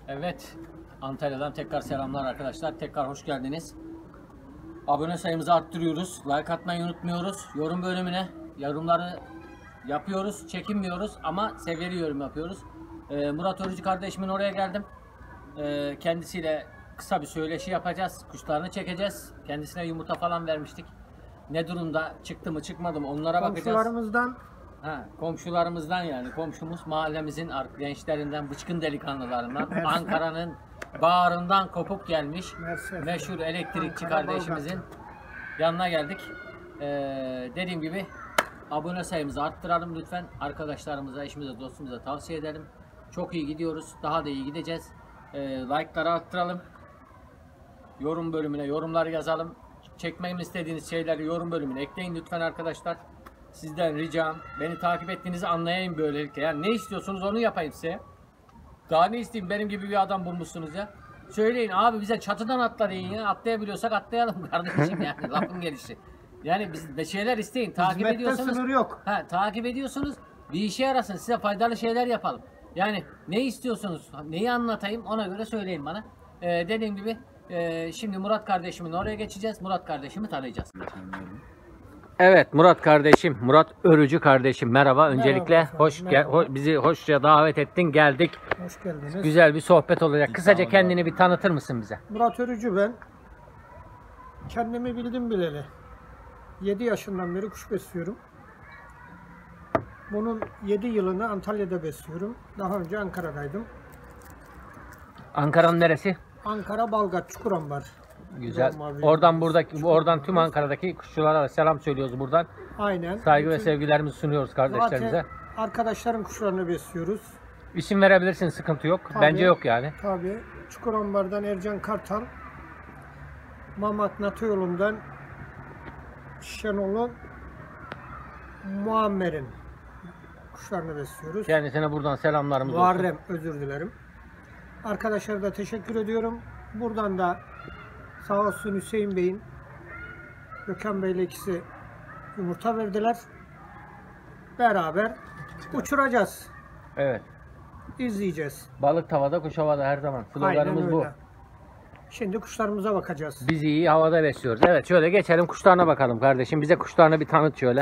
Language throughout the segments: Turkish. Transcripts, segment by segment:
Evet, Antalya'dan tekrar selamlar arkadaşlar. Tekrar hoş geldiniz. Abone sayımızı arttırıyoruz. Like atmayı unutmuyoruz. Yorum bölümüne yorumları yapıyoruz. Çekinmiyoruz ama seviyeli yorum yapıyoruz. Murat Örücü kardeşimin oraya geldim. Kendisiyle kısa bir söyleşi yapacağız. Kuşlarını çekeceğiz. Kendisine yumurta falan vermiştik. Ne durumda, çıktı mı çıkmadı mı onlara bakacağız. Komşularımızdan. Komşularımızdan, yani komşumuz, mahallemizin gençlerinden, bıçkın delikanlılarından, Ankara'nın bağrından kopup gelmiş meşhur elektrikçi Ankara kardeşimizin yanına geldik. Dediğim gibi abone sayımızı arttıralım lütfen. Arkadaşlarımıza, eşimize, dostumuza tavsiye edelim. Çok iyi gidiyoruz. Daha da iyi gideceğiz. Like'ları arttıralım. Yorum bölümüne yorumları yazalım. Çekmemi istediğiniz şeyleri yorum bölümüne ekleyin lütfen arkadaşlar. Sizden ricam, beni takip ettiğinizi anlayayım böylelikle. Yani ne istiyorsunuz onu yapayım size. Daha ne isteyeyim, benim gibi bir adam bulmuşsunuz ya. Söyleyin abi, bize çatıdan atla deyin ya. Atlayabiliyorsak atlayalım kardeşim yani lafın gelişi. Yani biz de şeyler isteyin, takip Hizmette ediyorsunuz. sınır yok. Takip ediyorsunuz, bir işe yarasın, size faydalı şeyler yapalım. Yani ne istiyorsunuz, neyi anlatayım ona göre söyleyin bana. Dediğim gibi şimdi Murat kardeşimin oraya geçeceğiz. Murat kardeşimi tanıyacağız. Evet, Murat kardeşim, Murat Örücü kardeşim, merhaba. Öncelikle bizi hoşça davet ettin, geldik. Hoş geldiniz. Güzel bir sohbet olacak. Kısaca kendini bir tanıtır mısın bize? Murat Örücü ben. Kendimi bildim bileli. 7 yaşından beri kuş besliyorum. Bunun 7 yılını Antalya'da besliyorum. Daha önce Ankara'daydım. Ankara'nın neresi? Ankara Balgat Çukurambar. Güzel. Oradan tüm Ankara'daki kuşçulara da selam söylüyoruz buradan. Aynen. Saygı ve sevgilerimizi sunuyoruz kardeşlerimize. Zaten arkadaşların kuşlarını besliyoruz. İsim verebilirsin, sıkıntı yok. Tabii, Bence yok yani. Tabii. Çukurambar'dan Ercan Kartal, Mamak Natoyolu'ndan Şenol'un, Muammer'in kuşlarını besliyoruz. Kendisine buradan selamlarımız olsun. Muharrem, özür dilerim. Arkadaşlara da teşekkür ediyorum. Buradan da sağ olsun Hüseyin Bey'in, Gökhan Bey'le ikisi yumurta verdiler. Beraber uçuracağız. Evet. İzleyeceğiz. Balık tavada, kuş havada her zaman. Sloganımız bu. Şimdi kuşlarımıza bakacağız. Biz iyi havada besliyoruz. Evet, şöyle geçelim kuşlarına bakalım kardeşim. Bize kuşlarını bir tanıt şöyle.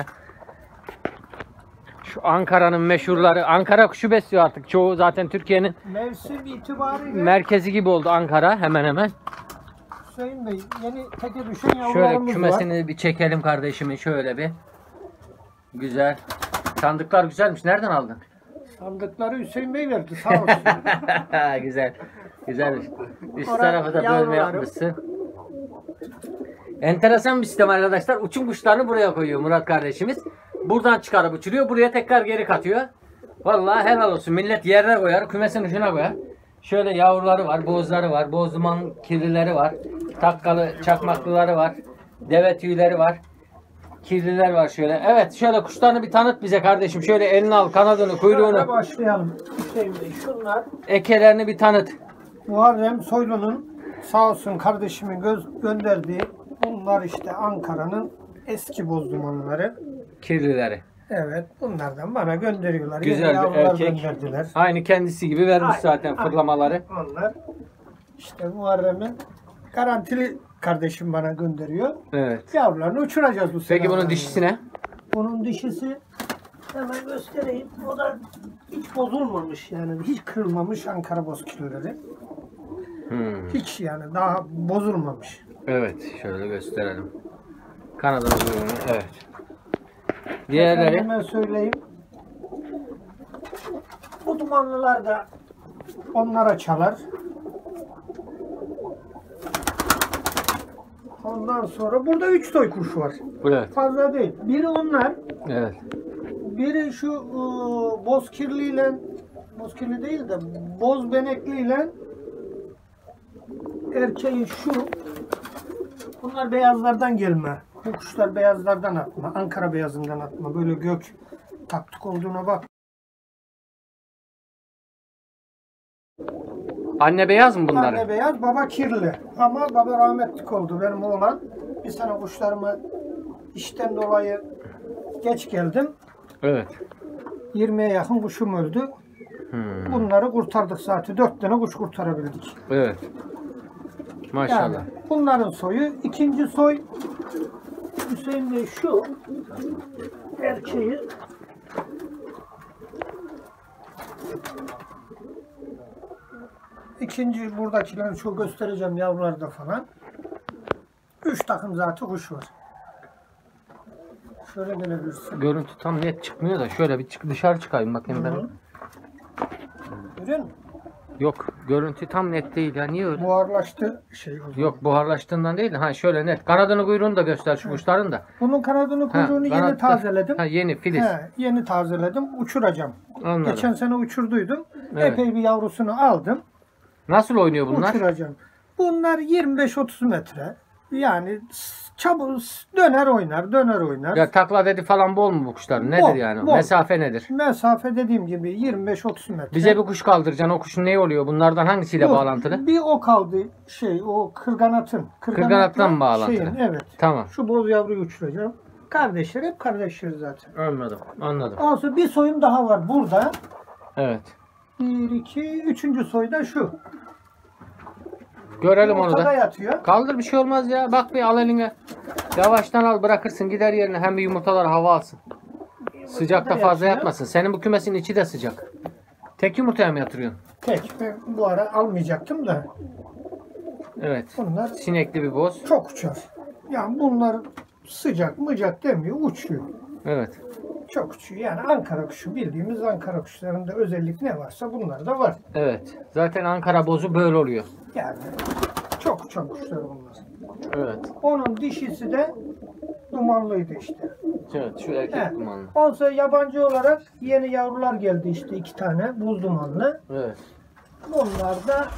Şu Ankara'nın meşhurları. Ankara kuşu besliyor artık. Çoğu zaten Türkiye'nin Mevsim itibariyle merkezi gibi oldu Ankara hemen hemen. Hüseyin Bey, yeni teke düşen Şöyle yavrularımız kümesini var. bir çekelim kardeşimi şöyle bir. Güzel. Sandıklar güzelmiş. Nereden aldın? Sandıkları Hüseyin Bey verdi, sağ olsun. Güzel. Güzelmiş. Üst Oraya tarafı da bölme yavrularım. yapmışsın. Enteresan bir sistem arkadaşlar. Uçum kuşlarını buraya koyuyor Murat kardeşimiz. Buradan çıkarıp uçuruyor. Buraya tekrar geri katıyor. Vallahi helal olsun. Millet yerine koyar. Kümesin ucuna koyar. Şöyle yavruları var. Bozları var. Boz duman kirlileri var. Takkalı çakmaklıları var. Deve tüyleri var. Kirliler var şöyle. Evet, şöyle kuşlarını bir tanıt bize kardeşim. Şöyle elini al, kanadını, kuyruğunu. Şöyle başlayalım Hüseyin Bey. Şunlar Ekelerini bir tanıt. Muharrem Soylu'nun sağ olsun kardeşimin gönderdiği, bunlar işte Ankara'nın eski bozdumanları. Kirlileri. Evet, bunlardan bana gönderiyorlar. Güzel Yeni bir yavrular erkek. gönderdiler. Aynı kendisi gibi vermiş zaten fırlamaları. Onlar işte Muharrem'in garantili kardeşim bana gönderiyor. Evet. Yavrularını uçuracağız bu sene. Peki bunun dişisi ne? Bunun dişisi hemen göstereyim. O da hiç bozulmamış, yani hiç kırılmamış Ankara bozkirleri. Hiç, yani daha bozulmamış. Evet, şöyle gösterelim. Kanadını buyurun. Evet. Diğerleri? Hemen söyleyeyim. Bu dumanlılar da onlara çalar. Ondan sonra burada 3 toy kuş var. Evet. Fazla değil. Biri onlar. Evet. Biri şu bozkirliyle, bozkirli değil de boz benekliyle erkeği şu. Bunlar beyazlardan gelme. Bu kuşlar beyazlardan atma. Ankara beyazından atma. Böyle gök taktık olduğuna bak. Anne beyaz mı bunları? Anne beyaz, baba kirli. Ama baba rahmetlik oldu benim oğlan. Bir sene kuşlarımı işten dolayı geç geldim. Evet. 20'ye yakın kuşum öldü. Bunları kurtardık zaten. 4 tane kuş kurtarabildik. Evet. Maşallah. Yani bunların soyu. İkinci soy Hüseyin Bey şu erkeği İkinci buradakileri çok göstereceğim yavrularda falan. 3 takım zaten kuş var. Şöyle gelebilirsin. Görüntü tam net çıkmıyor da şöyle bir dışarı çıkayım bakayım ben. Görüyor musun? Yok, görüntü tam net değil ya. Niye öyle? Buharlaştı şey oldu. Yok, buharlaştığından değil de ha şöyle net. Kanadını kuyruğunu da göster şu kuşların da. Bunun kanadını kuyruğunu yeni kanatta- tazeledim. Ha yeni filiz. Yeni tazeledim. Uçuracağım. Anladım. Geçen sene uçurduydum. Evet. Epey bir yavrusunu aldım. Nasıl oynuyor bunlar? Uçuracağım. Bunlar 25-30 metre. Yani çabuk döner oynar. Ya takla dedi falan bol mu bu kuşların? Nedir Bol, yani? bol. Mesafe nedir? Mesafe dediğim gibi 25-30 metre. Bize bir kuş kaldıracaksın. O kuşun ne oluyor? Bunlardan hangisiyle Dur, bağlantılı? Bir o kaldı o kırganatın. Kırganatla mı bağlantılı? Evet. Tamam. Şu boz yavruyu uçuracağım. Kardeşler hep kardeşler zaten. Anladım. Ondan sonra bir soyum daha var burada. Evet. 1, 2, 3. soy da şu. Görelim onu Ortada da. yatıyor. Kaldır bir şey olmaz ya. Bak bir al eline. Yavaştan al bırakırsın gider yerine. Hem bir yumurtalar hava alsın. Sıcakta fazla yatıyor. yatmasın. Senin bu kümesin içi de sıcak. Tek yumurtaya mı yatırıyorsun? Tek. Ben bu ara almayacaktım da. Evet. Bunlar Sinekli bir boz. çok uçar. Yani bunlar sıcak mıcak demiyor. Uçuyor. Evet. Çok uçuyor. Yani Ankara kuşu bildiğimiz Ankara kuşlarında özellik ne varsa bunlar da var. Evet. Zaten Ankara bozu böyle oluyor. Yani çok uçan kuşlar bunlar. Evet. Onun dişisi de dumanlıydı işte. Evet. Şu erkek He. dumanlı. Ondan sonra yabancı olarak yeni yavrular geldi işte 2 tane buz dumanlı. Evet. Bunlar da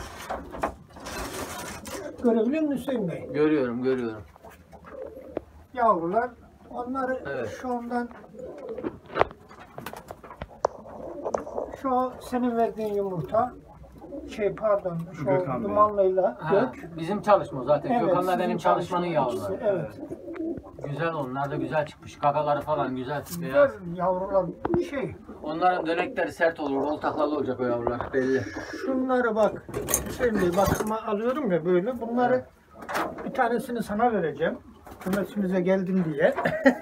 görebiliyor musun Hüseyin Bey? Görüyorum. Yavrular. Onları Evet. şu andan şu senin verdiğin yumurta pardon şu Gökhan Bey. dumanlıyla gök. Bizim çalışma zaten. Evet, Gökhan'la sizin benim çalışmanın çalışma yavruları. ikisi, Evet. Güzel onlar da güzel çıkmış. Kakaları falan güzel. Güzel Beyaz. yavrular Onların dönekleri sert olur. Oltaklalı olacak o yavrular. Belli. şunları bak Hüseyin Bey bakıma alıyorum ya böyle bunları bir tanesini sana vereceğim. Kümesimize geldin diye.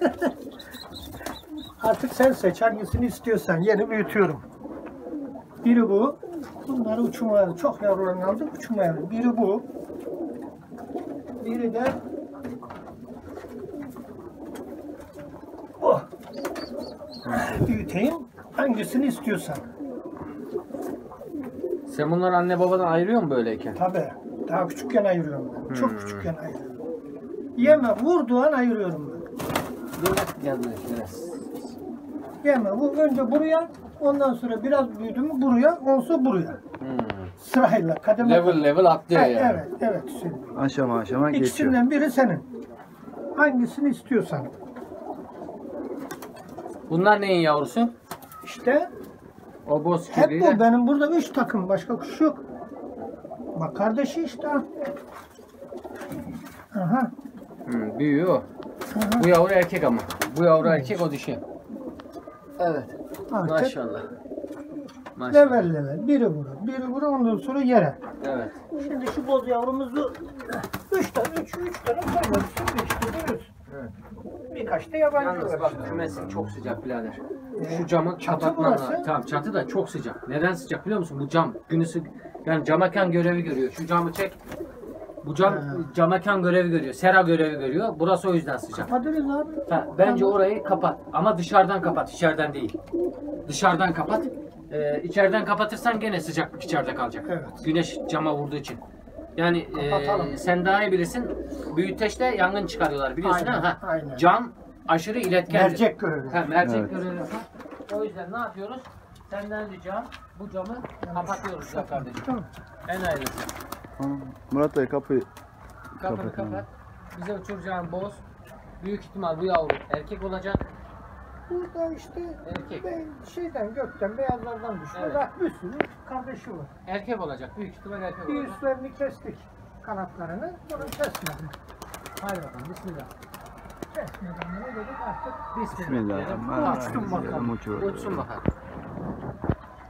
Artık sen seç hangisini istiyorsan yeni büyütüyorum. Biri bu. Bunları uçurmaya çok yavrularını aldım uçurmaya. Biri bu. Biri de oh. Büyüteyim. Hangisini istiyorsan. Sen bunları anne babadan ayırıyor musun böyleyken? Tabii. Daha küçükken ayırıyorum ben. Çok küçükken ayırıyorum. Yeme vurduğu an ayırıyorum ben. Biraz. Yeme bu önce buraya ondan sonra biraz büyüdü mü buraya ondan sonra buraya. Sırayla kademe. Level atlıyor Evet, yani. evet Hüseyin Bey. Aşama aşama geçiyor. İkisinden biri senin. Hangisini istiyorsan. Bunlar neyin yavrusu? İşte O boz hep kirliyle. bu. Benim burada 3 takım. Başka kuş yok. Bak kardeşi işte. Aha. Büyüyor o. Bu yavru erkek ama. Bu yavru erkek o dişi. Evet. Artık Maşallah. level. Biri vurur. Biri vurur ondan sonra yere. Evet. Şimdi şu boz yavrumuzu 3 tane koyuyoruz. İşte görüyoruz. Evet. Birkaç da yabancı Yalnız var. bak kümesin çok sıcak birader. Şu camı Çatı kapatman burası. lazım. Tamam çatı da çok sıcak. Neden sıcak biliyor musun? Bu cam yani camekan görevi görüyor. Şu camı çek. Bu cam camekan görevi görüyor. Sera görevi görüyor. Burası o yüzden sıcak. Kapatırız abi. Bence orayı kapat. Ama dışarıdan kapat. İçeriden değil. Dışarıdan kapat. İçeriden kapatırsan gene sıcaklık içeride kalacak. Evet. Güneş cama vurduğu için. Yani Kapatalım. sen daha iyi bilirsin. Büyüteçte yangın çıkarıyorlar biliyorsun Aynen, ha? aynen. Cam aşırı iletkendir. Mercek görevi. Mercek Evet. görevi yapar. O yüzden ne yapıyoruz? Senden ricam bu camı kapatıyoruz ya kardeşim. Tamam. En ayrısı. Tamam. Murat Bey kapıyı Kapını Kapatalım. kapat. Bize uçuracağın boz. Büyük ihtimal bu yavru erkek olacak. Burada işte Erkek. şeyden gökten beyazlardan düştü. Evet. Bak bir sürü kardeşi var. Erkek olacak. Büyük ihtimal erkek Bir olacak. üstlerini kestik. Kanatlarını. Bunu kesmedim. Hadi bakalım. Bismillah. Kesmeden ne dedik artık. Bismillah. Bismillahirrahmanirrahim. Uçtum bakalım. Uçuyor. Uçsun bakalım.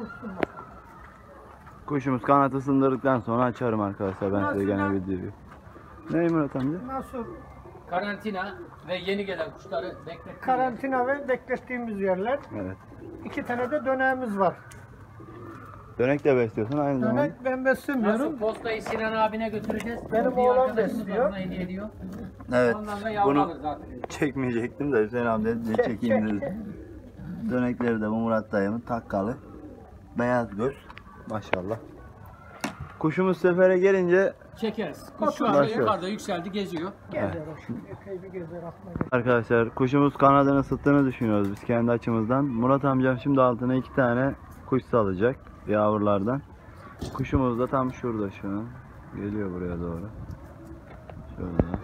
uçsun bakalım. Kuşumuz kanat ısındırdıktan sonra açarım arkadaşlar ben size gene Nasıl videoyu. Ne Murat amca? Nasıl Karantina ve yeni gelen kuşları beklettik. karantina ve beklettiğimiz yerler. Evet. 2 tane de döneğimiz var. Dönek de besliyorsun aynı zamanda. Dönek ben beslemiyorum. Nasıl postayı Sinan abine götüreceğiz. Benim Bir oğlan arkadaşımız besliyor. ona hediye ediyor. Evet. Ondan da yavru Bunu alırız artık. çekmeyecektim de Hüseyin abi dedi çekeyim dedi. Dönekleri de bu Murat dayımın takkalı. Beyaz göz. Maşallah. Kuşumuz sefere gelince Çekeriz. Kuş şu anda Başlıyoruz. yukarıda yükseldi, geziyor. Gezer o şu epey bir gezer atma gezer. arkadaşlar kuşumuz kanadını ısıttığını düşünüyoruz biz kendi açımızdan. Murat amcam şimdi altına 2 tane kuş salacak yavrulardan. Kuşumuz da tam şurada şu an. Geliyor buraya doğru. Şurada.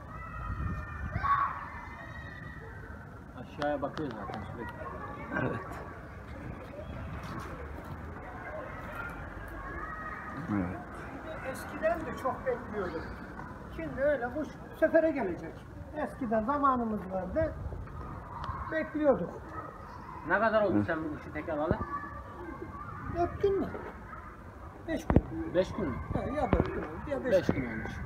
Aşağıya bakıyor zaten sürekli. Evet. Evet. Eskiden de çok bekliyorduk. Şimdi öyle kuş sefere gelecek. Eskiden zamanımız vardı. Bekliyorduk. Ne kadar oldu sen bu kuşu tek alalı? 4 gün mü? 5 gün. 5 gün mü? Ha, ya 4 gün ya 5 5 gün. gün olmuş.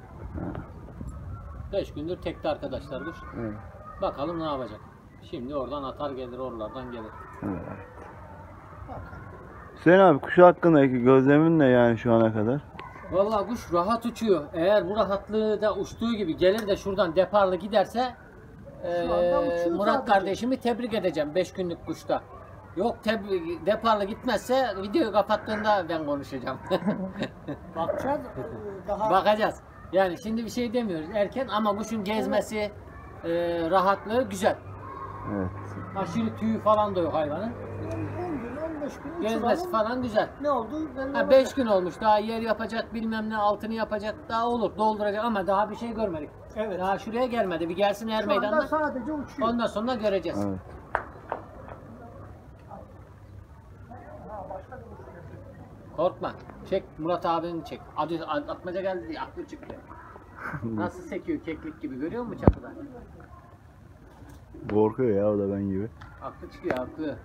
5 gündür tekte arkadaşlar kuş. Evet. Bakalım ne yapacak. Şimdi oradan atar gelir, oralardan gelir. Evet. Bakalım. Hüseyin abi kuşu hakkındaki gözlemin ne yani şu ana kadar? Vallahi kuş rahat uçuyor. Eğer bu rahatlığı da uçtuğu gibi gelir de şuradan deparlı giderse Şu anda uçuyor Murat sadece. kardeşimi tebrik edeceğim 5 günlük kuşta. Yok deparlı gitmezse videoyu kapattığında ben konuşacağım. Bakacağız. Daha Bakacağız. Yani şimdi bir şey demiyoruz erken ama kuşun gezmesi, rahatlığı güzel. Evet. Aşırı tüyü falan da yok hayvanın. 10 gün 15 gün Gezmesi uçuralım. falan güzel. Ne oldu? Belli Ha 5 gün olmuş. Daha yer yapacak, bilmem ne altını yapacak. Daha olur, dolduracak ama daha bir şey görmedik. Evet. Daha şuraya gelmedi. Bir gelsin er Şu anda meydanda. sadece uçuyor. Ondan sonra göreceğiz. Evet. Korkma. Çek Murat abini çek. Adı atmaca geldi diye aklı çıktı. Nasıl sekiyor keklik gibi görüyor musun çatıda? Korkuyor ya o da ben gibi. Aklı çıkıyor aklı.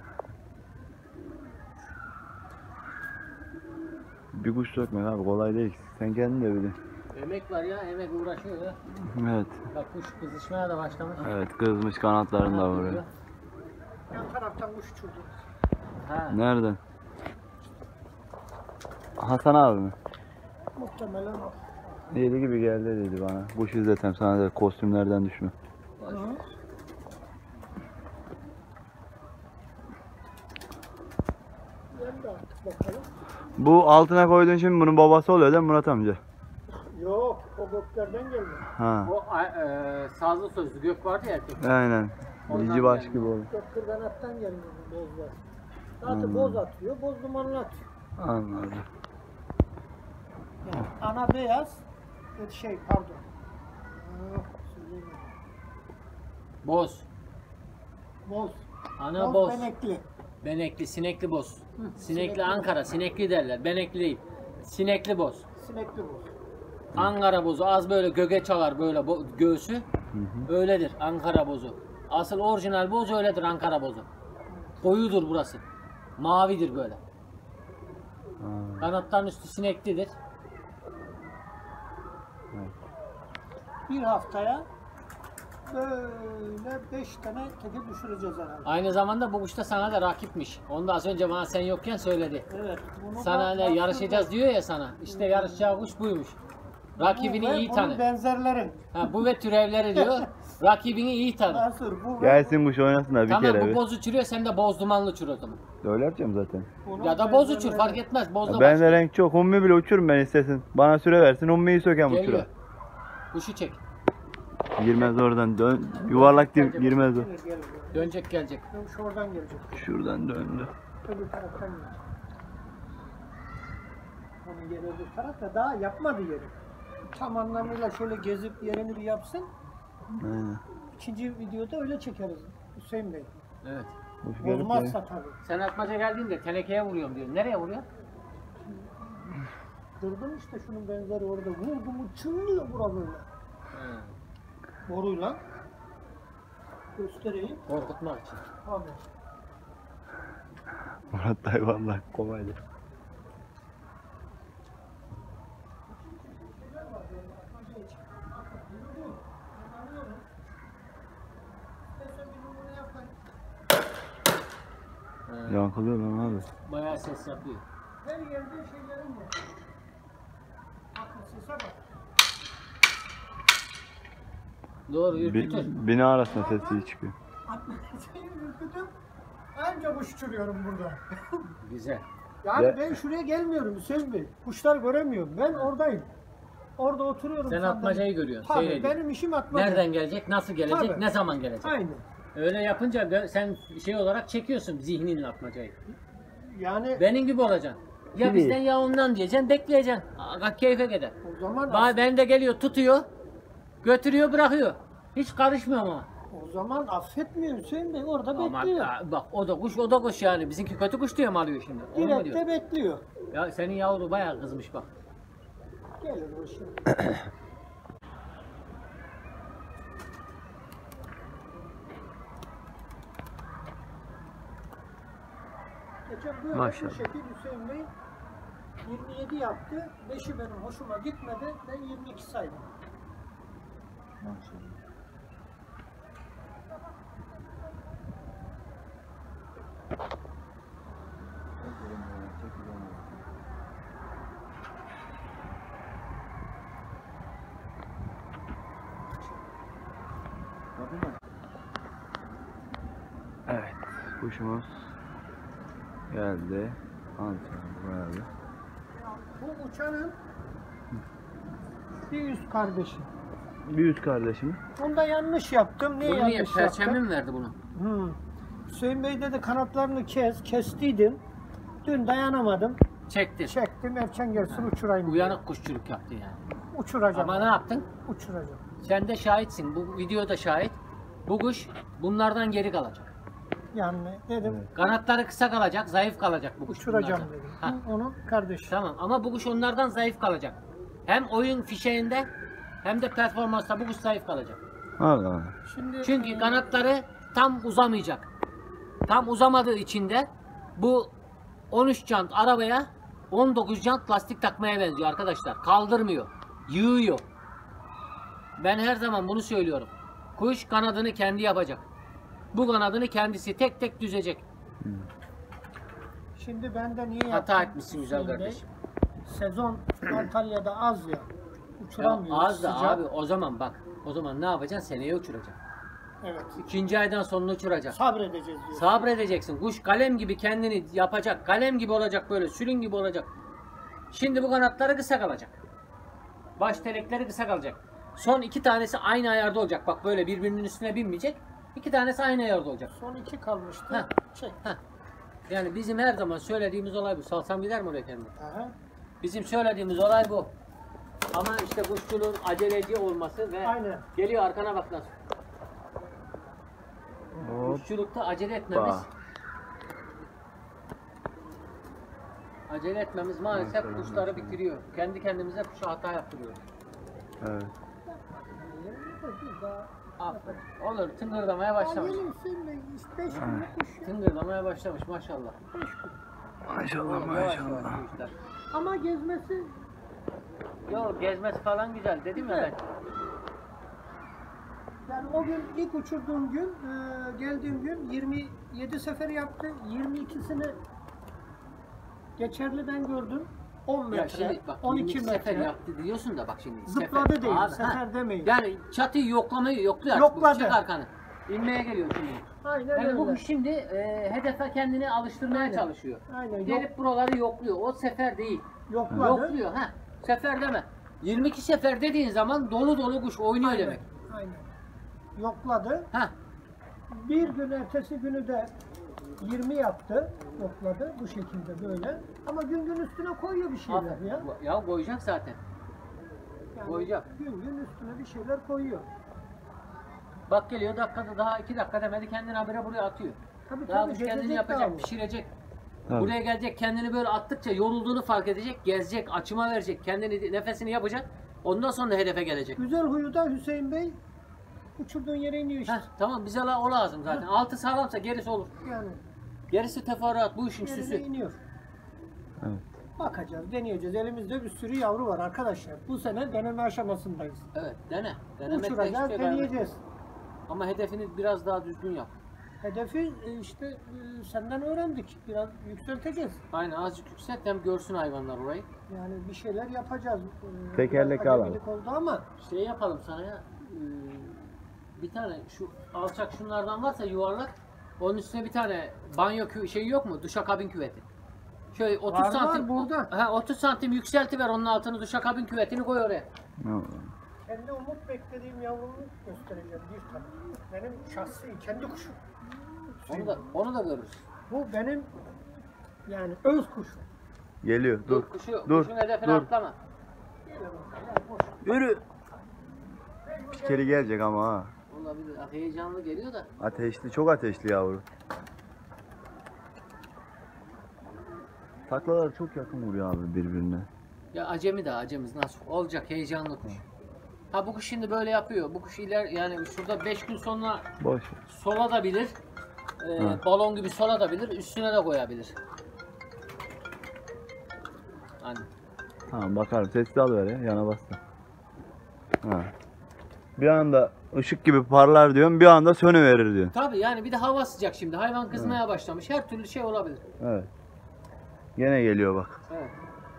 Bir kuş sökmek abi kolay değil. Sen kendin de bilin. Emek var ya, emek uğraşıyor ya. Evet. Bak kuş kızışmaya da başlamış. Evet kızmış kanatlarını da vuruyor. Yan taraftan kuş uçurdu. Ha. Nereden? Hasan abi mi? Muhtemelen o. Dedi gibi geldi dedi bana. Kuş izletem sana da kostümlerden düşme. Hı. Gel de artık bakalım. Bu altına koyduğun şimdi bunun babası oluyor değil mi Murat amca? Yok, o göklerden geldi. Ha. O sazlı sözlü gök vardı ya erkek. Aynen. Oradan Cici baş geldi. gibi oldu. Gök kırganattan geldi bu bozlar. Zaten boz atıyor, boz dumanlı atıyor. Anladım. Yani ana beyaz, pardon. Söyleyeyim. Boz. Boz. Ana boz. Benekli. Benekli, sinekli boz. Sinekli sinekli. Ankara, sinekli derler. Benekli değil. Sinekli boz. Sinekli boz. Ankara bozu az böyle göge çalar böyle göğsü. Öyledir Ankara bozu. Asıl orijinal boz öyledir Ankara bozu. Koyudur burası. Mavidir böyle. Kanatların üstü sineklidir. Bir haftaya böyle 5 tane teke düşüreceğiz herhalde. Aynı zamanda bu kuş da sana da rakipmiş. Onu da az önce bana sen yokken söyledi. Evet. Bunu Sana ne yarışacağız diyor ya sana. İşte yarışacağı kuş buymuş. Rakibini iyi tanı. Benzerlerin. Ha, bu ve türevleri diyor. Rakibini iyi tanı. Nasıl bu? Gelsin kuş oynasın da bir Tamam kere bu bir. boz uçuruyor sen de boz dumanlı uçur o zaman. Öyle yapacağım zaten. Bunun Ya da boz uçur benzerleri. fark etmez. Boz da Ya ben de başlıyor. renk çok. Hummi bile uçurum ben istesin. Bana süre versin. Hummi'yi sökem Geliyor. uçura. Kuşu çek. Girmez oradan. Dön. Yuvarlak girmez o. Gel, gel. Dönecek gelecek. Tam şuradan gelecek. Şuradan döndü. Öbür taraftan gelecek. Onun yeri öbür taraf da daha yapmadı yeri. Tam anlamıyla şöyle gezip yerini bir yapsın. Aynen. İkinci videoda öyle çekeriz Hüseyin Bey. Evet. Kuş gelip Bozmazsa tabii. Sen atmaca geldiğinde tenekeye vuruyorum diyor. Nereye vuruyor? Durdum işte şunun benzeri orada. Vurdu mu çınlıyor bura böyle. Boruyla. Göstereyim. Korkutmak için. Abi. Murat dayı vallahi kolaydı. Yankılıyor lan abi. Bayağı ses yapıyor. Her yerde şeylerim var. Bakın sese bak. Doğru ürkütür. Bina arasında sesi iyi çıkıyor. Seni ürkütüp anca kuş uçuruyorum burada. Güzel. Yani Ya- ben şuraya gelmiyorum Hüseyin Bey. Kuşlar göremiyorum. Ben oradayım. Orada oturuyorum. Sen sandalye- atmacayı görüyorsun. Tabii Seyrediyorsun. benim işim atmaca. Nereden gelecek, nasıl gelecek, Tabii. ne zaman gelecek? Aynen. Öyle yapınca sen şey olarak çekiyorsun zihninle atmacayı. Yani Benim gibi olacaksın. Ya Gibi. bizden ya ondan diyeceksin, bekleyeceksin. Aa, keyfe gider. o zaman Ben de geliyor, tutuyor, götürüyor, bırakıyor. Hiç karışmıyor ama. o zaman affetmiyor Hüseyin Bey. Orada Ama bekliyor. bak o da kuş yani. Bizimki kötü kuş diye mi alıyor şimdi? Onu mu diyor? Direkte bekliyor. Ya senin yavru bayağı kızmış bak. Gelir o şimdi. Geçen böyle Maşallah. bir şekil Hüseyin Bey 27 yaptı. 5'i benim hoşuma gitmedi. Ben 22 saydım. Evet, kuşumuz geldi. Antrenman geldi. Bu uçanın bir üst kardeşi. Bir üst kardeşim. Bunda yanlış yaptım. Niye Bunu niye? yanlış Perçembe yaptım? mi verdi bunu? Hüseyin Bey dedi kanatlarını kestiydim. Dün dayanamadım. Çekti. Çektim erken gelsin uçurayım. Uyanık kuşçuluk yaptı yani. Uçuracağım. Ama ne yaptın? Uçuracağım. Sen de şahitsin. Bu videoda şahit. Bu kuş bunlardan geri kalacak. Yani dedim Kanatları kısa kalacak, zayıf kalacak bu kuş. uçuracağım bunlardan. dedim. Ha, Bu onun kardeşi. tamam ama bu kuş onlardan zayıf kalacak. Hem oyun fişeğinde hem de performansta bu kuş zayıf kalacak. Allah Allah. Şimdi Çünkü kanatları tam uzamayacak. Tam uzamadığı için de bu 13 jant arabaya 19 jant lastik takmaya benziyor arkadaşlar. Kaldırmıyor. Yığıyor. Ben her zaman bunu söylüyorum. Kuş kanadını kendi yapacak. Bu kanadını kendisi tek tek düzecek. Şimdi ben de niye Hata yaptım etmişsin güzel Hüseyin Bey? kardeşim. Sezon Antalya'da az ya. Ya Uçuramıyoruz. az da sıcak. abi o zaman bak. O zaman ne yapacaksın? Seneye uçuracaksın. Evet. 2. aydan sonra uçuracaksın. Sabredeceğiz diyor. Sabredeceksin. Kuş kalem gibi kendini yapacak. Kalem gibi olacak böyle. Sülün gibi olacak. Şimdi bu kanatları kısa kalacak. Baş telekleri kısa kalacak. Son 2 tanesi aynı ayarda olacak. Bak böyle birbirinin üstüne binmeyecek. 2 tanesi aynı ayarda olacak. Son 2 kalmıştı. Heh. Çek. Heh. Yani bizim her zaman söylediğimiz olay bu. Salsam gider mi oraya kendini? Aha. Bizim söylediğimiz olay bu. Ama işte kuşçuluğun aceleci olması ve Aynen. geliyor arkana bak nasıl. Hop. Kuşçulukta acele etmemiz. Acele etmemiz maalesef Maşallah, kuşları maşallah. bitiriyor. Kendi kendimize kuşa hata yaptırıyoruz. Evet. Aferin. Olur tıngırdamaya başlamış. Yemin Hüseyin Bey 5 günlük kuş. Tıngırdamaya başlamış maşallah. Maşallah Yavaş yavaş maşallah. bu işler. Ama gezmesi Yok gezmesi falan güzel dedim ya ben. yani o gün ilk uçurduğum gün geldiğim gün 27 sefer yaptı. 22'sini geçerliden gördüm. 10 metre, Ya şimdi bak 12 22 sefer metre. yaptı diyorsun da bak şimdi. Zıpladı değil, Abi, sefer ha. demeyin. Yani çatıyı yoklamayı yokluyor artık. Yokladı. Çek arkanı. İnmeye geliyor şimdi. Aynen Yani bu öyle. kuş şimdi hedefe kendini alıştırmaya Aynen. çalışıyor. Aynen. Gelip buraları yokluyor. O sefer değil. Yokladı. Yokluyor ha. Sefer deme. 22 sefer dediğin zaman dolu dolu kuş oynuyor Aynen. demek. Aynen. Yokladı. Ha. Bir gün ertesi günü de 20 yaptı. Yokladı bu şekilde böyle. Ama gün üstüne koyuyor bir şeyler ya. Ya koyacak zaten. Yani koyacak. Gün üstüne bir şeyler koyuyor. Bak geliyor dakikada daha 2 dakika demedi kendini habire buraya atıyor. Tabii Daha tabii kuş kendini gezecek yapacak, daha bu. pişirecek. Tabii. Buraya gelecek, kendini böyle attıkça yorulduğunu fark edecek, gezecek, açıma verecek, kendini nefesini yapacak. Ondan sonra hedefe gelecek. Güzel huyu da Hüseyin Bey uçurduğun yere iniyor işte. Heh, tamam bize o lazım zaten. Altı sağlamsa gerisi olur. Yani Gerisi teferruat, bu işin Yerine süsü. iniyor. Evet. Bakacağız, deneyeceğiz. Elimizde bir sürü yavru var arkadaşlar. Bu sene deneme aşamasındayız. Evet, dene. Denemekle Uçuracağız, hiçbir şey kaybetmez. deneyeceğiz. Ama hedefini biraz daha düzgün yap. Hedefi işte senden öğrendik. Biraz yükselteceğiz. Aynen, azıcık yükselt hem görsün hayvanlar orayı. Yani bir şeyler yapacağız. Tekerlek Biraz alalım. acemilik oldu ama Şey yapalım sana ya. Bir tane şu alçak şunlardan varsa yuvarlak. Onun üstüne bir tane banyo şeyi yok mu? Duşakabin küveti. Şöyle 30 Var, santim. burada. 30 santim yükseltiver onun altını, duşakabin küvetini koy oraya. kendi umut beklediğim yavrumu göstereceğim bir tane. Benim şahsi kendi kuşum. Onu da görürüz. Bu benim yani öz kuşum. Geliyor. Dur. Dur. Kuşun hedefine Dur. atlama. Yürü. Pikeli gelecek ama ha. Olabilir. Heyecanlı geliyor da. Ateşli, çok ateşli yavru. Taklalar çok yakın vuruyor abi birbirine. Ya acemi de acemiz nasıl olacak, heyecanlı kuş. Ha bu kuş şimdi böyle yapıyor. Bu kuş yani şurada 5 gün sonra Boş. sola da bilir. Balon gibi sola da bilir. Üstüne de koyabilir. Hani. Tamam bakarım. Sesli alıver ya. Yana bastı. Ha. Bir anda ışık gibi parlar diyorum. Bir anda sönüverir diyor. Tabii yani bir de hava sıcak şimdi. Hayvan kızmaya başlamış. Her türlü şey olabilir. Evet. Gene geliyor bak. Evet.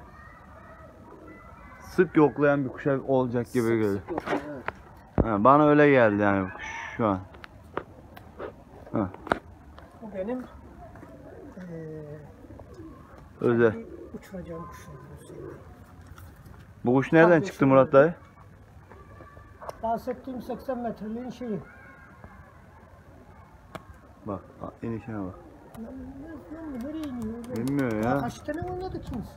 Sık yoklayan bir kuşa olacak gibi geliyor. Sık yok, evet. Ha, bana öyle geldi yani bu kuş şu an. Ha. Bu benim Özel. uçuracağım kuşum. Bu kuş nereden Kardeşim çıktı Murat dayı? Bahsettiğim 80 metreliğin şeyi. Bak inişine bak. Lan nereye iniyor? Bilmiyor ya. Kaç tane oynadı kimsin?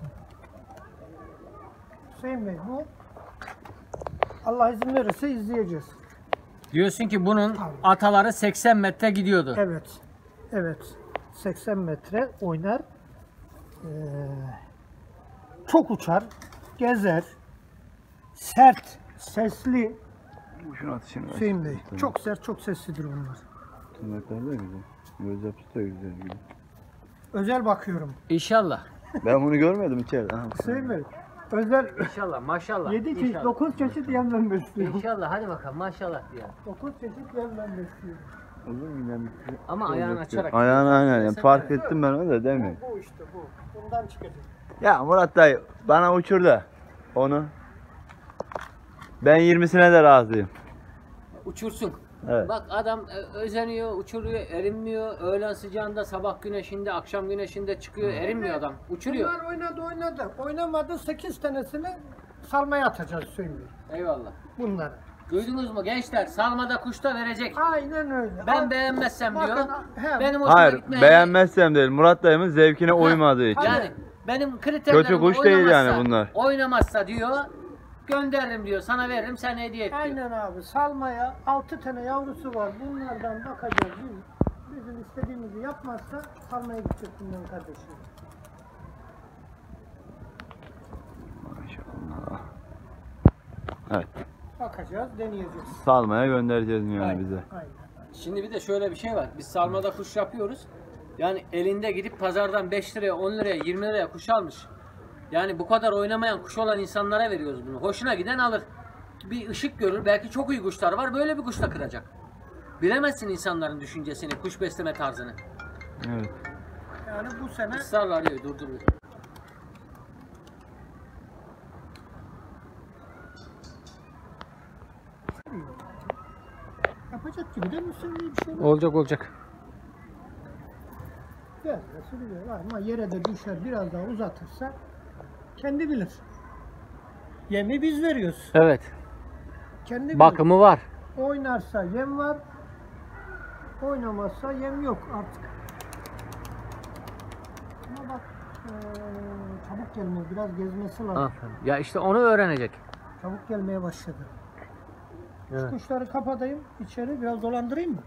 Hüseyin Bey bu Allah izin verirse izleyeceğiz. Diyorsun ki bunun ataları 80 metre gidiyordu. Evet. Evet. 80 metre oynar. Çok uçar. Gezer. Sert. Sesli. Kuşun atışını ver. Hüseyin Bey. Çok sert, çok seslidir bunlar. Tırnakları da güzel. Göz yapısı da güzel gibi. Özel bakıyorum. İnşallah. Ben bunu görmedim içeride. Aha, Hüseyin Bey. Özel İnşallah. Maşallah. 7 çeşit, 9 çeşit yemden besliyorum. İnşallah. Hadi bakalım. Maşallah diye. 9 çeşit yemden besliyorum. uzun giden bir kuş. Ama ayağını açarak. Ayağını aynen. Yani Sen fark de- ettim ben onu da demeyin. Bu işte bu. Bundan çıkacak. Ya Murat dayı bana uçur da onu. Ben 20'sine de razıyım. Uçursun. Evet. Bak adam özeniyor, uçuruyor, erinmiyor. Öğlen sıcağında, sabah güneşinde, akşam güneşinde çıkıyor, erinmiyor adam. Uçuruyor. Bunlar oynadı. Oynamadı 8 tanesini salmaya atacağız Hüseyin Bey. Eyvallah. Bunları. Duydunuz mu gençler? Salmada kuşta verecek. Aynen öyle. Ben beğenmezsem diyor. Bakın, he, Benim hoşuma Hayır gitmeyen- beğenmezsem değil. Murat dayımın zevkine uymadığı için. Yani benim kriterlerim Kötü kuş değil yani bunlar. Oynamazsa diyor, gönderirim diyor, sana veririm, sen hediye et diyor. Aynen abi. Salmaya 6 tane yavrusu var. Bunlardan bakacağız. Bizim istediğimizi yapmazsa salmaya gidecek bundan kardeşim. Maşallah. Evet. Bakacağız, deneyeceğiz. Salmaya göndereceğiz yani Aynen. bize. Aynen. Şimdi bir de şöyle bir şey var. Biz salmada kuş yapıyoruz. Yani elinde gidip pazardan 5 liraya, 10 liraya, 20 liraya kuş almış. Yani bu kadar oynamayan kuş olan insanlara veriyoruz bunu. Hoşuna giden alır. Bir ışık görür. Belki çok iyi kuşlar var. Böyle bir kuşla kıracak. Bilemezsin insanların düşüncesini, kuş besleme tarzını. Evet. Yani bu sene Israrla arıyor, durduruyor. yapacak gibi de Müslüm Bey bir şey yok. Olacak. Biraz da sürüyor ama yere de düşer biraz daha uzatırsa kendi bilir. Yemi biz veriyoruz. Evet. Kendi bilir. Bakımı var. Oynarsa yem var. Oynamazsa yem yok artık. Ama bak çabuk gelmiyor. Biraz gezmesi lazım. Aferin. Ya işte onu öğrenecek. Çabuk gelmeye başladı. Şu Evet. kuşları kapatayım. İçeri biraz dolandırayım mı?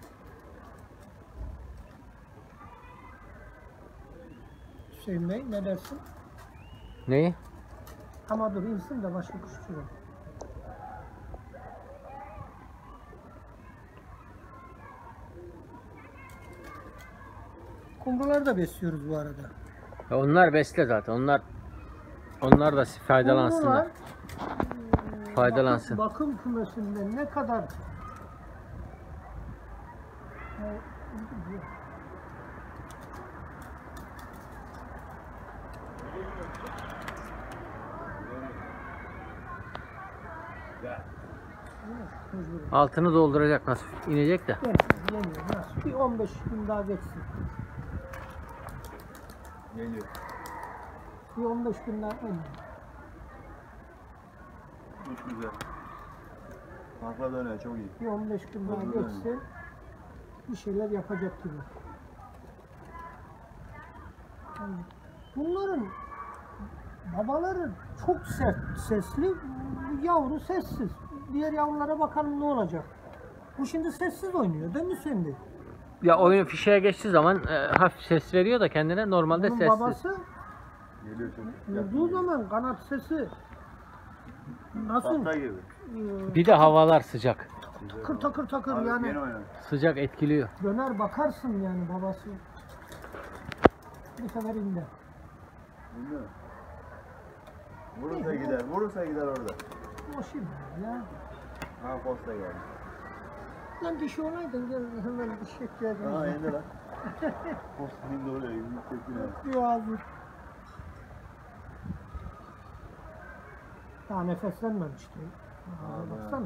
Hüseyin Bey ne dersin? Neyi? Ama dur insin de başka kuş uçuralım. Kumruları da besliyoruz bu arada. Ya onlar besle zaten. Onlar da faydalansınlar. Kumrular, Faydalansın. bakım kümesinden ne kadar Altını dolduracak, nasıl inecek de. yemiyor. Nasıl? Bir 15 gün daha geçsin. Geliyor. Bir 15 gün daha yemiyor. Çok güzel. Takla dönüyor, çok iyi. Bir 15 gün daha Doğru. geçsin. Bir şeyler yapacak gibi. Yani bunların babaları çok sert, sesli, yavru sessiz. Diğer yavrulara bakalım ne olacak. Bu şimdi sessiz oynuyor değil mi şimdi? Ya oyun fişeye geçtiği zaman hafif ses veriyor da kendine, normalde Bunun sessiz. babası Geliyor çok. vurduğu zaman kanat sesi nasıl? Tahta gibi. Bir de havalar sıcak. Takır takır takır Abi yani yeni oynar. Sıcak etkiliyor. döner bakarsın yani babası. Bir sefer indi. Değil mi? Vurursa gider, vurursa gider orada. O şimdi ya. Ha posta geldi. Lan dişi olaydın gel hemen dişi ekleyelim. Aa indi lan. Posta indi oraya, indi çekine. Bir ağzı. Daha nefeslenmemişti. Baksana.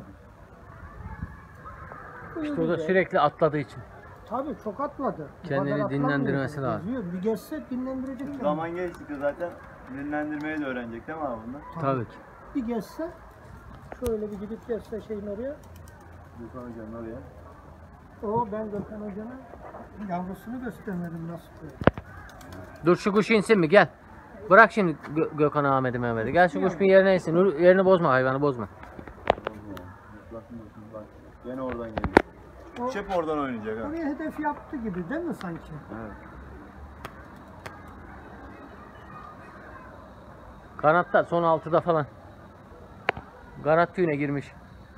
İşte o da sürekli atladığı için. Tabii çok atladı. Bu Kendini kadar dinlendirmesi atlamıyor. lazım. Geziyor. Bir gezse dinlendirecek kendini. Zaman geçtikçe zaten dinlendirmeyi de öğrenecek değil mi abi bunlar? Tabii ki. Bir gezse şöyle bir gidip gezse şeyin oraya. Gökhan Hoca'nın oraya. O ben Gökhan Hoca'nın yavrusunu göstermedim nasıl böyle. Dur şu kuş insin mi, gel. Bırak şimdi Gökhan Ahmet'i Mehmet'i. Gel şu kuş bir yerine insin. Yerini bozma, hayvanı bozma. Bak gene oradan geliyor. O, Hep oradan oynayacak ha. oraya hedef yaptı gibi değil mi sanki? Evet. Kanatta son 6'da falan. Kanat tüyüne girmiş.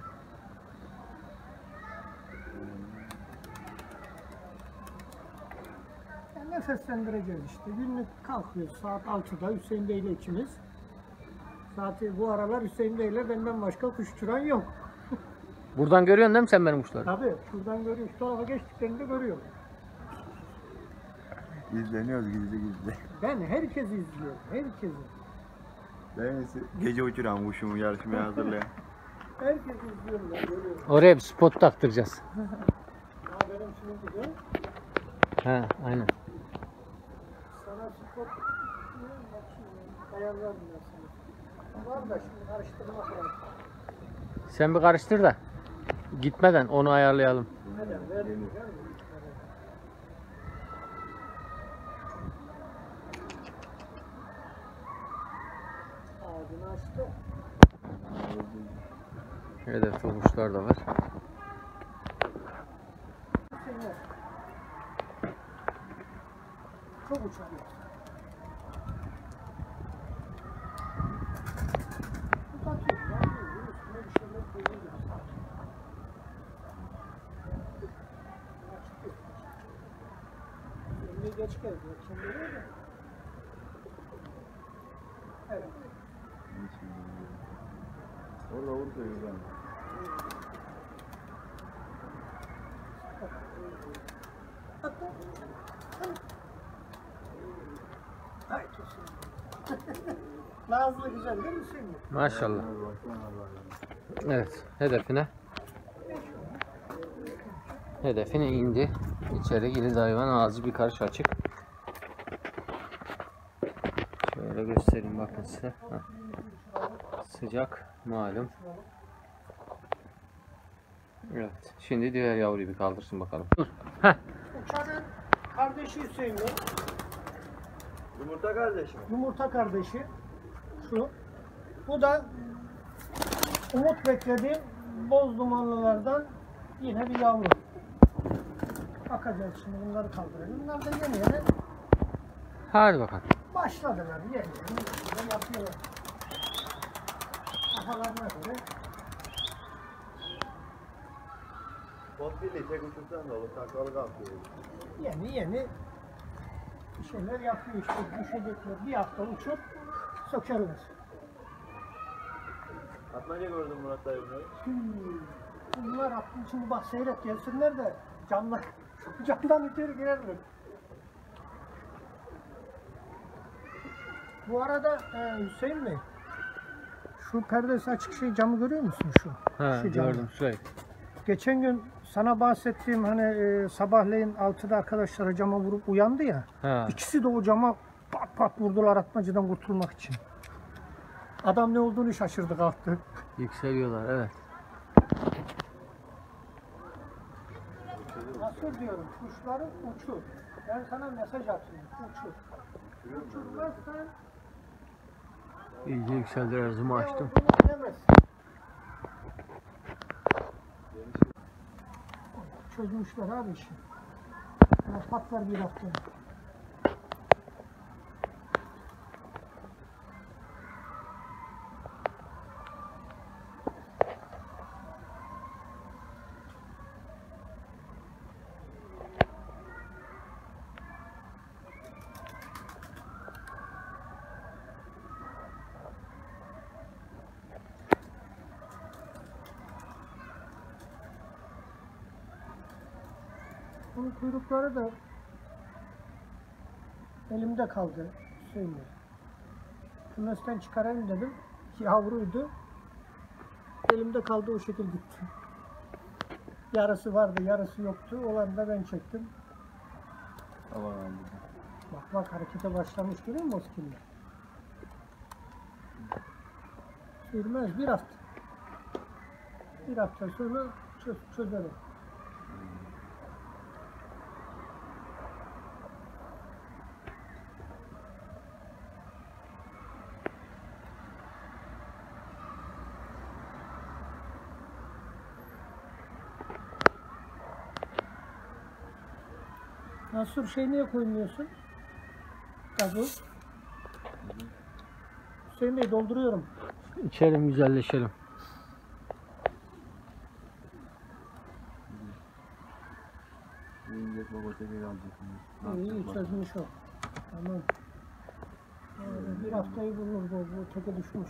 Yani nefeslendireceğiz işte. Günlük kalkıyoruz saat 6'da Hüseyin Bey'le ikimiz. Zaten bu aralar Hüseyin Bey'le benden başka kuş uçuran yok. Buradan görüyorsun değil mi sen benim kuşları? Tabii şuradan görüyor. Şu tarafa geçtiklerinde görüyor. İzleniyoruz gizli gizli. Ben herkesi izliyorum. Herkesi. Ben gece uçuran kuşumu yarışmaya hazırlayan. Herkesi izliyorum ben görüyorum. Oraya bir spot taktıracağız. Ha benim şimdi de He, aynen. sana spot ayarlarım ben sana. Var da şimdi karıştırmak lazım. Sen bir karıştır da gitmeden onu ayarlayalım. Neden? Vermiyor. Ağzını açtı. Hedefte kuşlar da var. Hüseyinler. Çok uçarıyor. Uzatıyor. Üstüne bir şeyler koyuyor. Önüne geç geldi. Şimdi öyle de. Evet. Orada vursa güzel. Ay kesin. Nazlı güzel değil mi senin? Maşallah. Evet, hedefine indi. İçeri girdi hayvan, ağzı bir karış açık. Şöyle göstereyim bakın size. Heh. Sıcak malum. Evet, şimdi diğer yavruyu bir kaldırsın bakalım. Dur. Heh. Uçanın kardeşi Hüseyin Bey. Yumurta kardeşim. Yumurta kardeşi. Şu. Bu da umut beklediğim boz dumanlılardan yine bir yavru. Bakacağız şimdi bunları kaldıralım. Bunlar da yeni yeni Hadi bakalım. başladılar. Yeni yeni yapıyorlar. Kafalarına göre. Pot birliği tek uçursan da olur. Taklalı kalkıyor. Yeni yeni bir şeyler yapıyor işte. Düşecekler. Bir hafta uçup sökerler. Atmaca gördüm Murat dayı bunları. Bunlar aklın içinde bak seyret gelsinler de camdan içeri girerler. Bu arada Hüseyin Bey, şu perdesi açık şey camı görüyor musun şu? Ha, şu camı. gördüm sürekli. Geçen gün sana bahsettiğim hani sabahleyin 6'da arkadaşlar cama vurup uyandı ya. Ha. İkisi de o cama pat pat vurdular atmacadan kurtulmak için. Adam ne olduğunu şaşırdı kalktı. Yükseliyorlar evet. Nasıl diyorum kuşları uçur. Ben sana mesaj atıyorum uçur. Uçurmazsan İyice yükseldiler, zoom'u ne açtım. olduğunu bilemezsin. Çözmüşler abi işi. Ya patlar bir hafta. Bunun kuyrukları da elimde kaldı. Söyle. Kümesten çıkarayım dedim. Yavruydu. Elimde kaldı o şekil gitti. Yarısı vardı, yarısı yoktu. Olanı da ben çektim. Aman Bak bak harekete başlamış görüyor musun Oskil'le? Sürmez bir hafta. Bir hafta sonra çözerim. Nasıl şey niye koymuyorsun? Gazı. Hüseyin Bey dolduruyorum. İçelim, güzelleşelim. Yiyecek baba tekrar alacak. İyi çözmüş o. Tamam. Bir haftayı bulur bu teke düşmüş.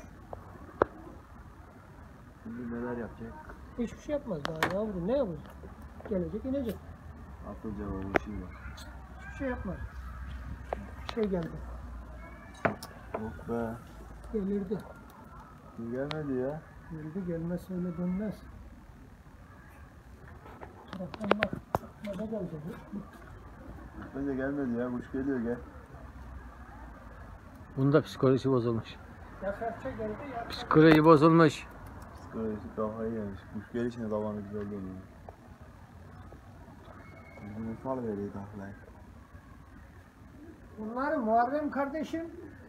Şimdi neler yapacak? Hiçbir şey yapmaz daha yavrum ne yapacak? Gelecek inecek. Atılacak o işi var. Hiçbir şey yapmaz. Şey geldi. Oh be. Gelirdi. Gelmedi ya. Geldi gelmez öyle dönmez. Taraftan bak. Nerede gelecek? Bence gelmedi ya. Kuş geliyor gel. Bunda psikolojisi bozulmuş. Ya serçe geldi ya. Psikoloji bozulmuş. Psikolojik kafayı yemiş. Kuş gelişine davanı güzel dönüyor. Bunu sal veriyor tahlayı. Bunlar Muharrem kardeşim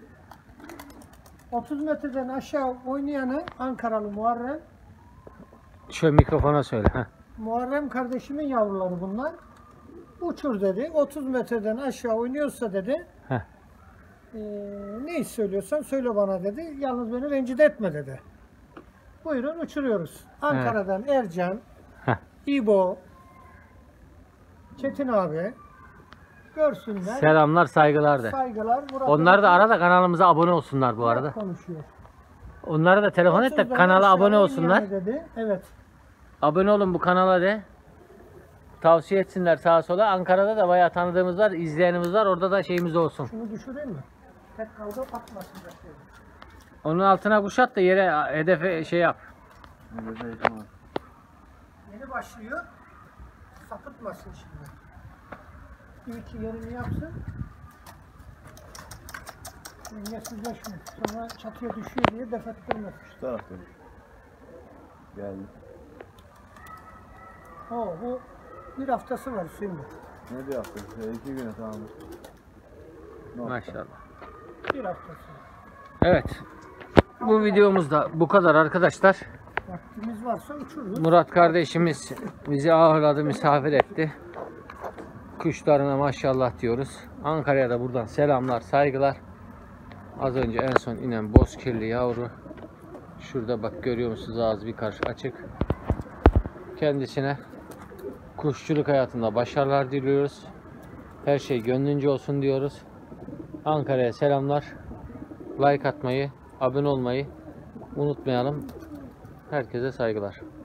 30 metreden aşağı oynayanı Ankaralı Muharrem. Şöyle mikrofona söyle. Heh. Muharrem kardeşimin yavruları bunlar. Uçur dedi. 30 metreden aşağı oynuyorsa dedi. Heh. Ne söylüyorsan söyle bana dedi. Yalnız beni rencide etme dedi. Buyurun uçuruyoruz. Ankara'dan Ercan, Heh. İbo, Çetin abi görsünler. Selamlar, saygılar de. Saygılar. Burada Onlar da arada kanalımıza abone olsunlar bu arada. konuşuyor. Onlara da telefon et de kanala abone olsunlar. Dedi. Evet. Abone olun bu kanala de. Tavsiye etsinler sağa sola. Ankara'da da bayağı tanıdığımız var, izleyenimiz var. Orada da şeyimiz olsun. Şunu düşüreyim mi? Tek kavga patmasın. Onun altına kuşat da yere hedefe şey yap. Yeni başlıyor. Sapıtmasın şimdi. Bir iki yerini yapsın. Dengesizleşme. Sonra çatıya düşüyor diye def ettirmesin. Şu tarafta. Geldi. Bu bir haftası var şimdi. Ne bir hafta? 2 güne tamam. Maşallah. Bir haftası. Evet. Bu videomuz da bu kadar arkadaşlar. Vaktimiz varsa uçururuz. Murat kardeşimiz bizi ağırladı, misafir etti. Kuşlarına maşallah diyoruz. Ankara'ya da buradan selamlar, saygılar. Az önce en son inen bozkirli yavru. Şurada bak görüyor musunuz, ağzı bir karış açık. Kendisine kuşçuluk hayatında başarılar diliyoruz. Her şey gönlünce olsun diyoruz. Ankara'ya selamlar. Like atmayı, abone olmayı unutmayalım. Herkese saygılar.